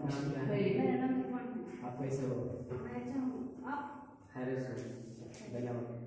आपका नाम क्या है? मेरा नाम इरफान है। आप कैसे हो? मैं अच्छा हूँ। आप? खैरियत से। धन्यवाद।